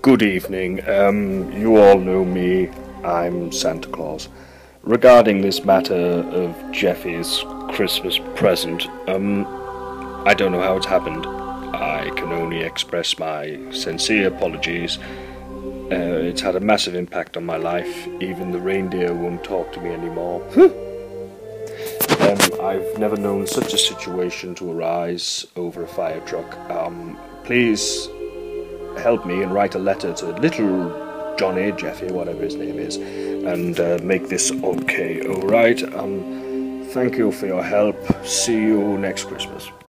Good evening. You all know me. I'm Santa Claus. Regarding this matter of Jeffy's Christmas present, I don't know how it's happened. I can only express my sincere apologies. It's had a massive impact on my life. Even the reindeer won't talk to me anymore. I've never known such a situation to arise over a fire truck. Please help me and write a letter to little Johnny, Jeffy, whatever his name is, and make this okay, alright? Thank you for your help. See you next Christmas.